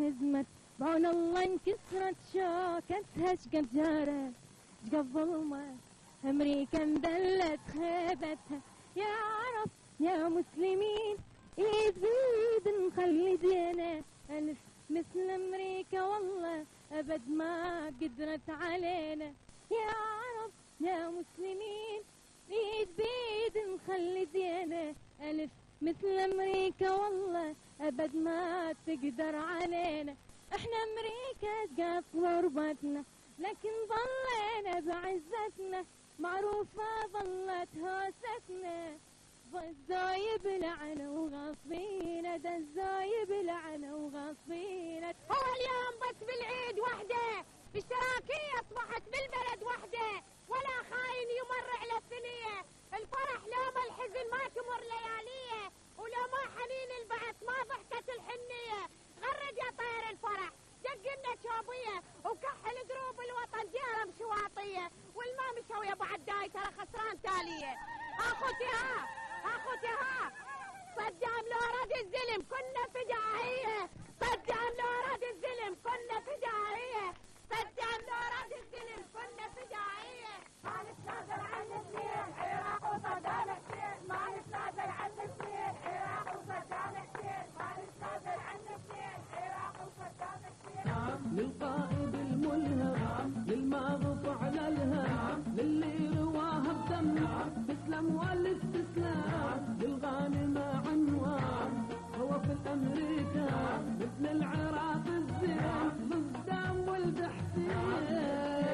انهزمت، بعون الله انكسرت شوكتها شقد جارت شقد ظلمت، أمريكا انذلت خيبتها. يا عرب يا مسلمين ايد بيد نخلي دينا ألف مثل أمريكا والله أبد ما قدرت علينا. يا عرب يا مسلمين ايد بيد نخلي دينا ألف مثل أمريكا والله أبد ما تقدر علينا. احنا أمريكا تقاط غربتنا لكن ظلينا بعزتنا، معروفة ظلت هوستنا. الزايب لعنة وغاصبينا، ده الزايب لعنة وغاصبينا. هو اليوم بس بالعيد وحده، اشتراكية اصبحت بالبلد وحده، ولا خاين يمر على الثنية. الفرح لو ما الحزن ما تمر لياليه، ولو ما حنين البعث ما ضحكت الحنية. غرد يا طير الفرح دقنا شوبية، وكحل دروب الوطن ديارة مشواطية، والما مشوية بعد داي ترى خسران تالية. اخوتي ها اخوتي ها، صدام لو راد الزلم كنا فدائية، صدام لو راد الزلم كنا فدائية، صدام لو راد الزلم كنا فدائية. ما نتنازل عن الاثنين، عراق وصدام حسين، ما نتنازل عن الاثنين، عراق وصدام حسين، ما نتنازل عن الاثنين، عراق وصدام حسين. للقائد الملهم، للماغف على الهم، للي رواها بدم تسلم والاستسلام، للغانم عنوان هو في الامريكا مثل العراق الزين، للدم ولد حسين.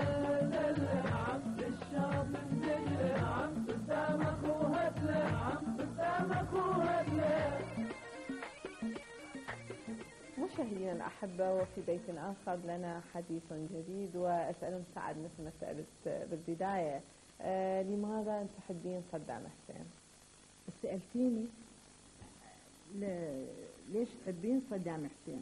للشرف الزين قدام اخوها تلام، قدام اخوها تلام. مشاهدينا الأحبة، وفي بيت آخر لنا حديث جديد، وأسأل مساعد مثل ما سألت بالبداية، لماذا تحبين صدام حسين؟ سألتيني ليش تحبين صدام حسين؟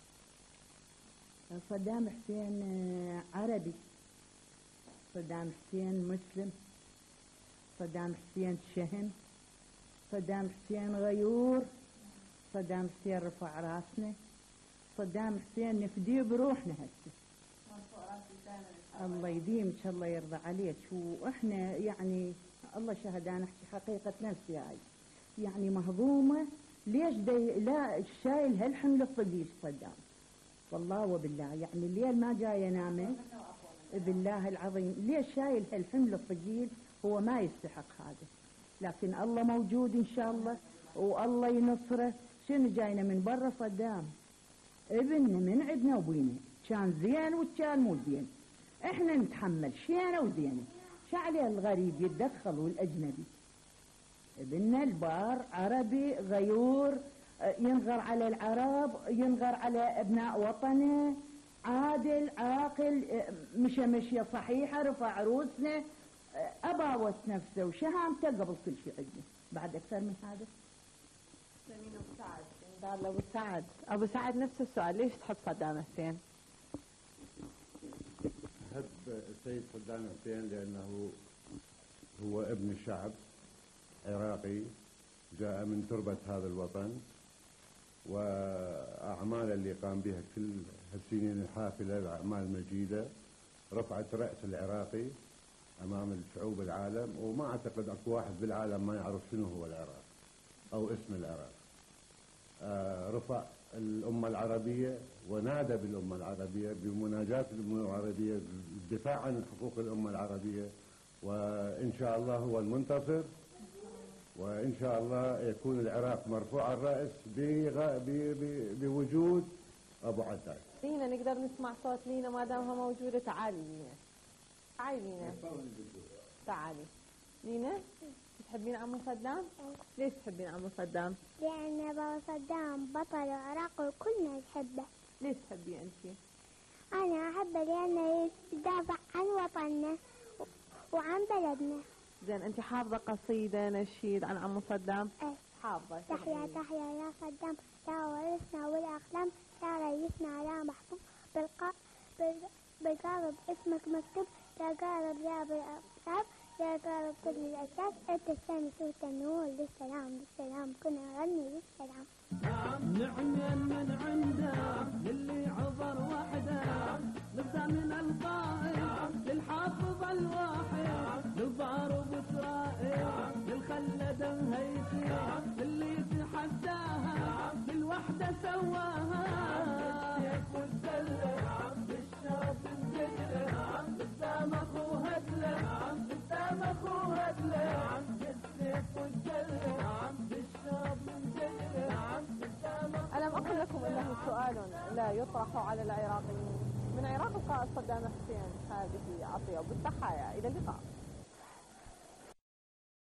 صدام حسين عربي، صدام حسين مسلم، صدام حسين شهم، صدام حسين غيور، صدام حسين رفع راسنا، صدام حسين نفديه بروحنا هسه. الله يديم ان شاء الله يرضى عليك. واحنا يعني الله شهد انا احكي حقيقة نفسي هاي، يعني مهضومة. ليش لا شايل هالحمل الثقيل صدام؟ والله وبالله يعني الليل ما جاي انام بالله العظيم. ليش شايل هالحمل الثقيل؟ هو ما يستحق هذا، لكن الله موجود ان شاء الله والله ينصره. شنو جاينا من برا صدام؟ ابننا من عندنا وبينا، كان زين وكان مو زين، احنا نتحمل شينا وزينه. شعلي الغريب يتدخل والاجنبي؟ ابننا البار عربي غيور، ينغر على العرب، ينغر على ابناء وطنه، عادل عاقل، مشية صحيحة، رفع روسنا، اباوس نفسه وشهامته قبل كل شيء عندنا. بعد اكثر من هذا؟ سمين ابو سعد. قال ابو سعد، ابو سعد نفس السؤال، ليش تحب صدام حسين؟ أحب السيد صدام حسين لأنه هو ابن شعب عراقي جاء من تربة هذا الوطن، وأعمال اللي قام بها كل هالسنين الحافلة الأعمال مجيدة رفعت رأس العراقي أمام الشعوب العالم. وما أعتقد أكو واحد بالعالم ما يعرف شنو هو العراق أو اسم العراق. رفع الأمة العربية ونادى بالأمة العربية بمناجاة الأمة العربية، بالدفاع عن حقوق الأمة العربية، وإن شاء الله هو المنتصر، وإن شاء الله يكون العراق مرفوع الرأس بوجود أبو عداد. لينا نقدر نسمع صوت لينا ما دامها موجودة؟ تعالي لينا، تعالي لينا، تعالي لينا. تحبين عمو صدام؟ ليش تحبين عمو صدام؟ لأن بابا صدام بطل العراق وكلنا نحبه. ليش تحبيه أنتِ؟ أنا أحبه لأنه يدافع عن وطننا وعن بلدنا. زين، أنتِ حافظة قصيدة نشيد عن عمو صدام؟ إيه حافظة. تحيا تحيا يا صدام، يا ورثنا والأقلام، يا رئيسنا يا محبوب، بالقارب اسمك مكتوب، يا قارب يا بالأقطاب، يا قارب كل الأساس، أنت الثاني صوت النور، للسلام للسلام كنا نغني للسلام. نعم من عنده للي واحدة سواها بالسيف والسلة بالشرف الجدلة قدام اخوها دلة قدام اخوها دلة بالسيف والسلة بالشرف الجدلة قدام. ألم أقل لكم أنه سؤال لا يطرح على العراقيين من عراق القائد صدام حسين. هذه عطية بالتحايا، إلى اللقاء.